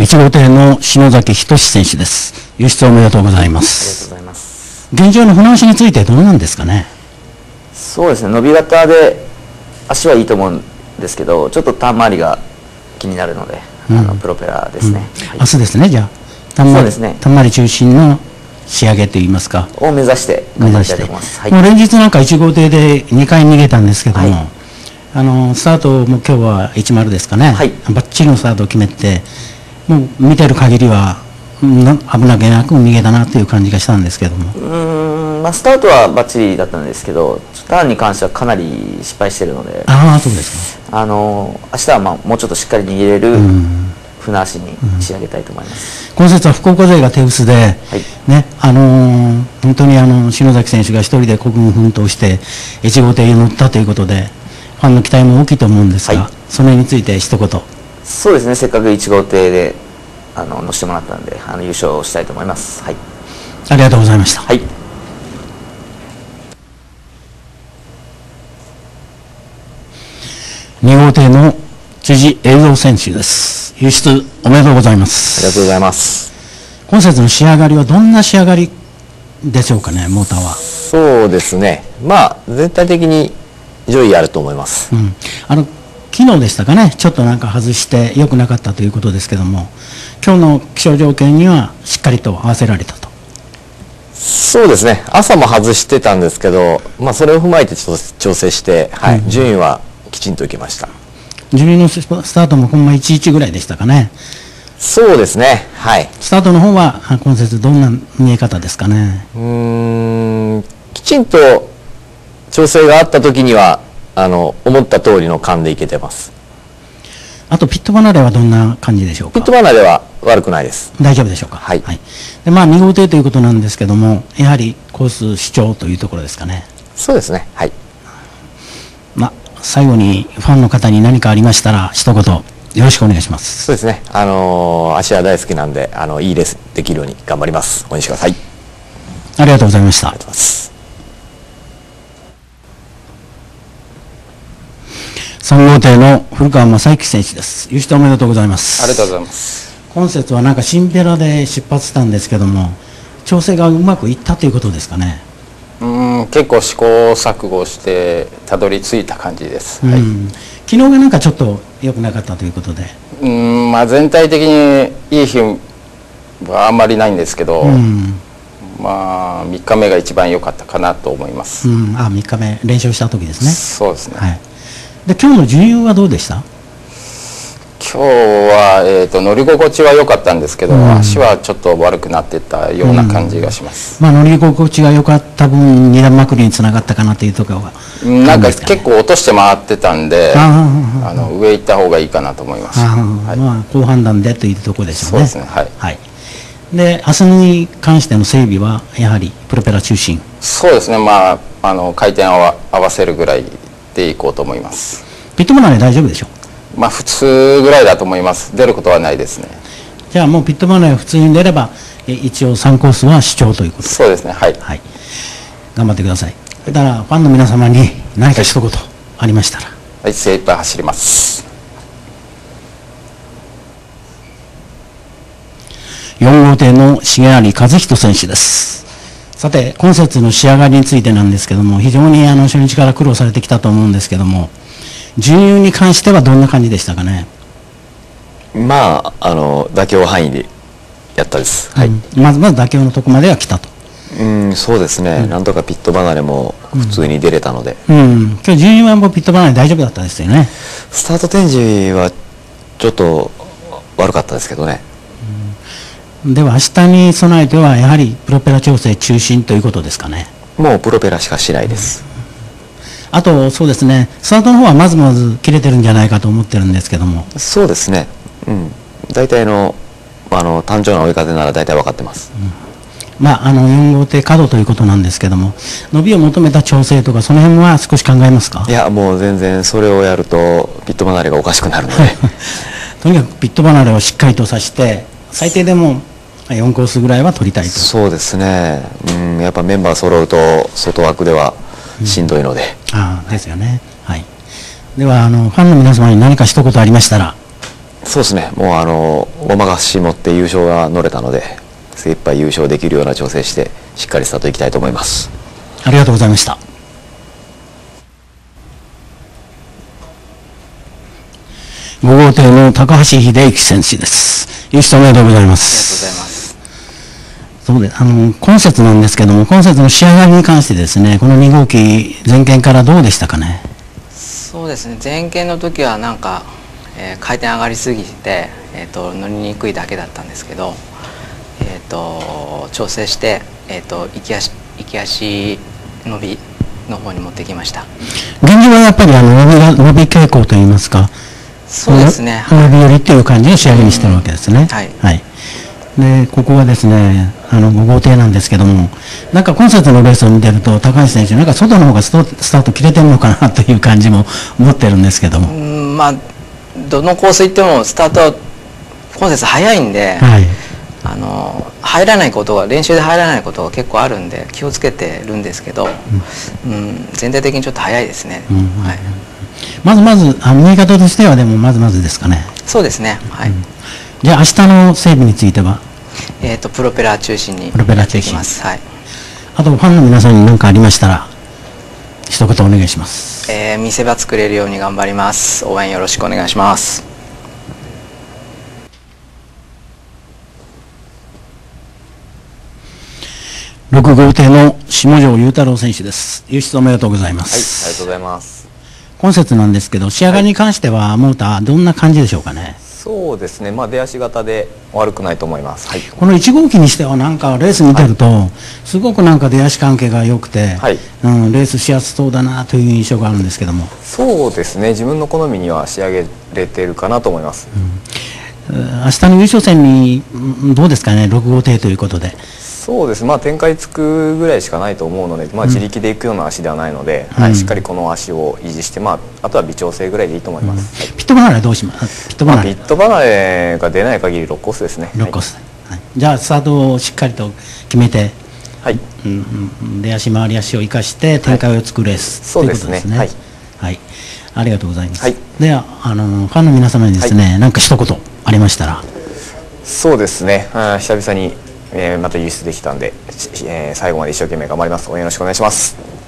1号艇の篠崎仁選手です。優勝おめでとうございます。 ありがとうございます。 現状の船足についてどうなんですかね。 そうですね、伸び型で足はいいと思うんですけど、ちょっとターン周りが気になるので、プロペラですね。 明日ですね、じゃあターン周り中心の仕上げといいますかを目指して頑張りたいと思います。 もう連日なんか1号艇で2回逃げたんですけども、スタートも今日は10ですかね、バッチリのスタートを決めて、もう見てる限りは危なげなく逃げたなという感じがしたんですけども、 スタートはバッチリだったんですけど、ターンに関してはかなり失敗しているので、 そうですか。 明日はもうちょっとしっかり逃げれる船足に仕上げたいと思います。 今節は福岡勢が手薄で、ね、本当に篠崎選手が一人で孤軍奮闘して1号艇に乗ったということで、ファンの期待も大きいと思うんですが、その辺について一言。 そうですね、せっかく1号艇で乗せてもらったので優勝したいと思います。 ありがとうございました。2号艇の辻栄三選手です。優出おめでとうございます。 ありがとうございます。 今節の仕上がりはどんな仕上がりでしょうかね、モーターは。 そうですね、全体的に上位あると思います。 昨日でしたかね、ちょっとなんか外して良くなかったということですけども、今日の気象条件にはしっかりと合わせられたと。 そうですね、朝も外してたんですけど、それを踏まえて調整して、順位はきちんといけました。 順位のスタートもほんま11ぐらいでしたかね。 そうですね、 スタートの方は今節どんな見え方ですかね。 きちんと調整があった時には思った通りの勘でいけてます。 あとピット離れはどんな感じでしょうか。 ピット離れは悪くないです。 大丈夫でしょうか。で2号艇ということなんですけども、やはりコース主張というところですかね。 そうですね。 最後にファンの方に何かありましたら一言よろしくお願いします。 そうですね、足は大好きなんでいいレースできるように頑張ります。応援してください。 ありがとうございました。 ありがとうございます。 3号艇の古川正幸選手です。優勝おめでとうございます。 ありがとうございます。 今節はなんか新ペラで出発したんですけども、調整がうまくいったということですかね。 結構試行錯誤してたどり着いた感じです。 昨日がなんかちょっと良くなかったということで、 全体的にいい日はあんまりないんですけど、3日目が一番良かったかなと思います。 3日目連勝した時ですね。 そうですね。 で今日の順位はどうでした。 今日は、乗り心地は良かったんですけど、足はちょっと悪くなってたような感じがします。 乗り心地が良かった分二段まくりにつながったかなというところが、 なんか結構落として回ってたんで、上行った方がいいかなと思います。 好判断でというところでしょうね。 そうですね。 で明日に関しての整備はやはりプロペラ中心。 そうですね。回転を合わせるぐらいでいこうと思います。 ピット離れ大丈夫でしょう。 普通ぐらいだと思います。出ることはないですね。 じゃあもうピット離れが普通に出れば一応3コースは主張ということで。 そうですね。 頑張ってください。それからファンの皆様に何か一言ありましたら。 精一杯走ります。 4号艇の重成和人選手です。さて今節の仕上がりについてなんですけども、非常に初日から苦労されてきたと思うんですけども、順位に関してはどんな感じでしたかね。 妥協範囲でやったです。 まず妥協のとこまでは来たと。 そうですね、なんとかピット離れも普通に出れたので、 今日順位はもうピット離れ大丈夫だったですよね。 スタート展示はちょっと悪かったですけどね。 では明日に備えてはやはりプロペラ調整中心ということですかね。 もうプロペラしかしないです。 あとそうですね、スタートの方はまずまず切れてるんじゃないかと思ってるんですけども。 そうですね、大体単調な追い風なら大体分かってます。 4号艇角ということなんですけども、伸びを求めた調整とかその辺は少し考えますか。 いやもう全然それをやるとピット離れがおかしくなるのでとにかくピット離れをしっかりとさして最低でも4コースぐらいは取りたいと。 そうですね、やっぱメンバー揃うと外枠ではしんどいので、 ですよね。ではファンの皆様に何か一言ありましたら。 そうですね、もう大任し持って優勝が乗れたので、精一杯優勝できるような調整してしっかりスタートいきたいと思います。 ありがとうございました。5号艇の高橋秀幸選手です。優勝おめでとうございます。 ありがとうございます。 そうで、今節なんですけども、今節の仕上がりに関してですね、この2号機前見からどうでしたかね。 そうですね、前見の時はなんか、回転上がりすぎて、乗りにくいだけだったんですけど、調整して、行き足伸びの方に持ってきました。 現状はやっぱり伸び傾向といいますか、 そうですね、 伸び寄りっていう感じの仕上げにしてるわけですね。 はい、 はい。でここはですね、5号艇なんですけども、なんか今節のレースを見てると、高橋選手、なんか外の方がスタート切れてるのかなという感じも思ってるんですけども。 まあ、どのコース行ってもスタートは今節早いんで、はい、入らないことが、練習で入らないことが結構あるんで気をつけてるんですけど、全体的にちょっと早いですね。はい、 まず見え方としてはでもまずですかね。 そうですね、はい。 じゃあ明日の整備についてはプロペラ中心にやっていきます。はい。 あとファンの皆さんに何かありましたら一言お願いします。 見せ場作れるように頑張ります。応援よろしくお願いします。 6号艇の下條雄太郎選手です。優勝おめでとうございます。 はい、ありがとうございます。 今節なんですけど、仕上がりに関してはモーターどんな感じでしょうかね。 そうですね、出足型で悪くないと思います。はい、 この1号機にしてはなんかレース見てると、すごくなんか出足関係が良くて、レースしやすそうだなという印象があるんですけども。 そうですね、自分の好みには仕上げれてるかなと思います。 明日の優勝戦にどうですかね、6号艇ということで。 そうです、展開つくぐらいしかないと思うので、自力でいくような足ではないので、しっかりこの足を維持して、あとは微調整ぐらいでいいと思います。 ピット離れどうします？ピット離れが出ない限り6コースですね。 6コース、じゃあスタートをしっかりと決めて、出足回り足を生かして展開を作るレースということですね。はい、ありがとうございます。ではファンの皆様にですね、何か一言ありましたら。 そうですね、久々にまた輸出できたんで、最後まで一生懸命頑張ります。応援よろしくお願いします。